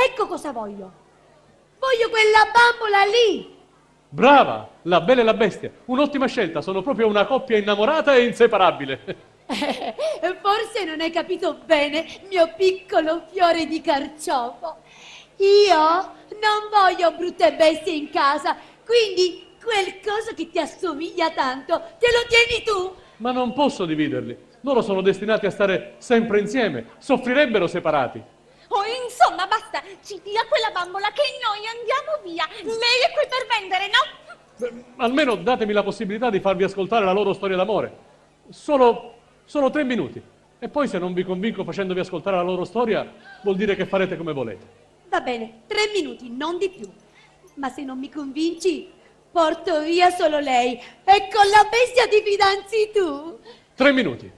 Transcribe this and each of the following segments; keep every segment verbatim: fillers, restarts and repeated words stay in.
Ecco cosa voglio. Voglio quella bambola lì. Brava, la bella e la bestia. Un'ottima scelta, sono proprio una coppia innamorata e inseparabile. Eh, forse non hai capito bene, mio piccolo fiore di carciofo. Io non voglio brutte bestie in casa, quindi quel coso che ti assomiglia tanto, te lo tieni tu. Ma non posso dividerli. Loro sono destinati a stare sempre insieme. Soffrirebbero separati. Oh, insomma, basta, ci dia quella bambola che noi andiamo via. Lei è qui per vendere, no? Beh, almeno datemi la possibilità di farvi ascoltare la loro storia d'amore. Solo, solo tre minuti. E poi se non vi convinco facendovi ascoltare la loro storia, vuol dire che farete come volete. Va bene, tre minuti, non di più. Ma se non mi convinci, porto via solo lei e con la bestia ti fidanzi tu. Tre minuti.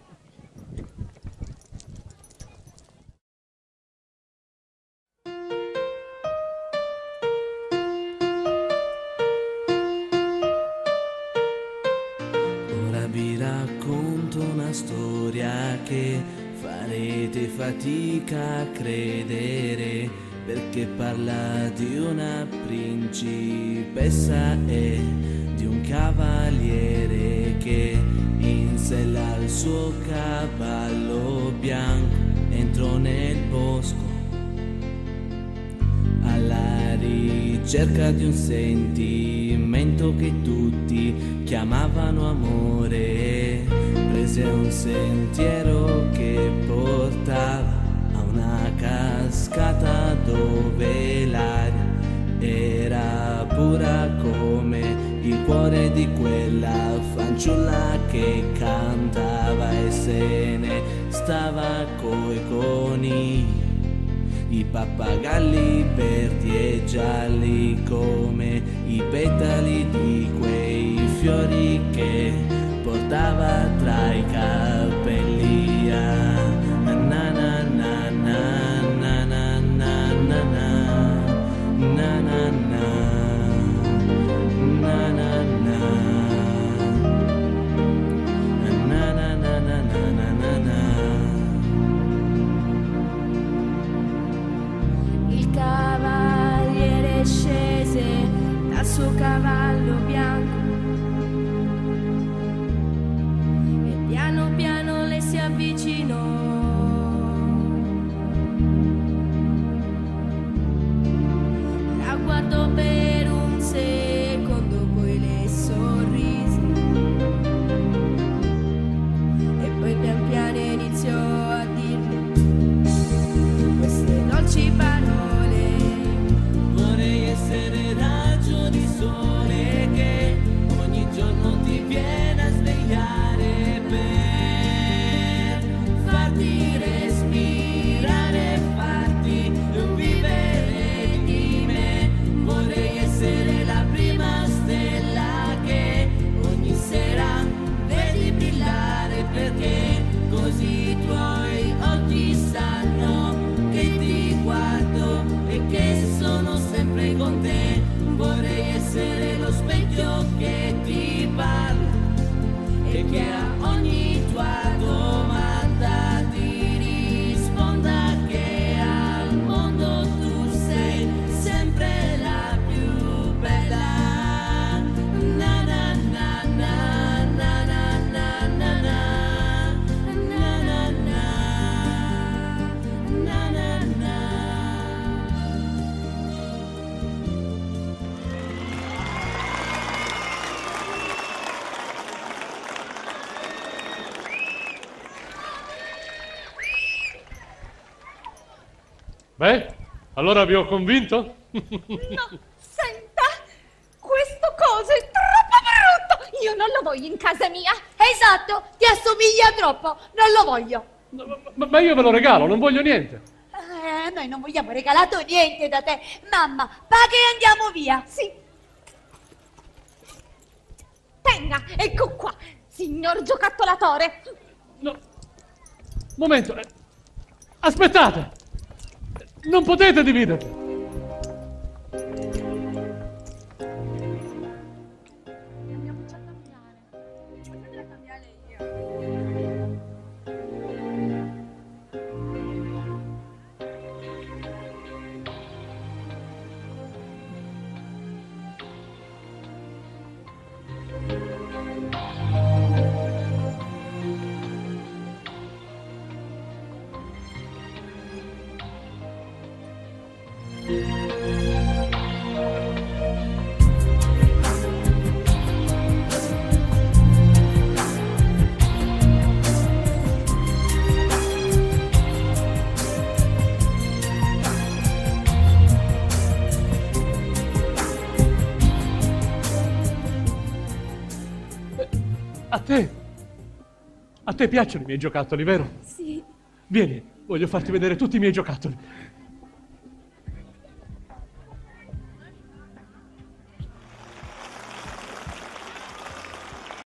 Vi racconto una storia che farete fatica a credere, perché parla di una principessa e di un cavaliere che in sella al suo cavallo bianco entrò nel bosco alla ricerca di un sentimento che tutti chiamavano amore. Prese un sentiero che portava a una cascata dove l'aria era pura come il cuore di quella fanciulla che cantava e se ne stava coi conigli, i pappagalli verdi e gialli come i petali di quei fiori che portava tra i capelli. Ah, na na na na na na na na na na na na na na. Il cavaliere scese dal suo cavallo bianco e piano piano le si avvicinò. La guardò per un secondo, poi le sorrise e poi pian piano iniziò a dirle queste dolci parole. Vorrei essere raggio di sole che ogni giorno ti viene a svegliare per farti respirare, farti vivere di me. Vorrei essere la prima stella che ogni sera vedi brillare, perché così i tuoi occhi sanno che ti guardo e che sono sempre con te. Vorrei essere lo specchio che ti parla e che a ogni tua domanda ti risponda che al mondo tu sei sempre la più bella. Na na na na na na na na na na na na na na. Beh, allora vi ho convinto? No, senta, questo coso è troppo brutto. Io non lo voglio in casa mia. Esatto, ti assomiglia troppo, non lo voglio. Ma, ma io ve lo regalo, non voglio niente. Eh, noi non vogliamo regalato niente da te. Mamma, paga e andiamo via. Sì. Tenga, ecco qua, signor giocattollatore. No. Momento. eh, Aspettate. Non potete dividerli. Andiamoci a cambiare. Potete cambiare io. te, a te piacciono i miei giocattoli, vero? Sì. Vieni, voglio farti vedere tutti i miei giocattoli.